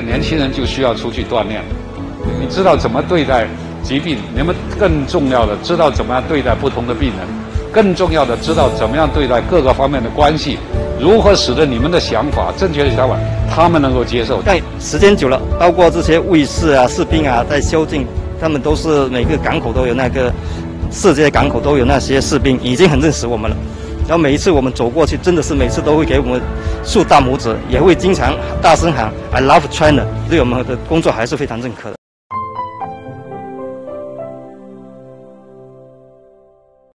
个年轻人就需要出去锻炼，你知道怎么对待疾病，你们更重要的知道怎么样对待不同的病人，更重要的知道怎么样对待各个方面的关系，如何使得你们的想法、正确的想法，他们能够接受。 但时间久了，包括这些卫士啊、士兵啊，在修建，他们都是每个港口都有那个世界港口都有那些士兵，已经很认识我们了。然后每一次我们走过去，真的是每次都会给我们竖大拇指，也会经常大声喊 "I love China"， 对我们的工作还是非常认可的。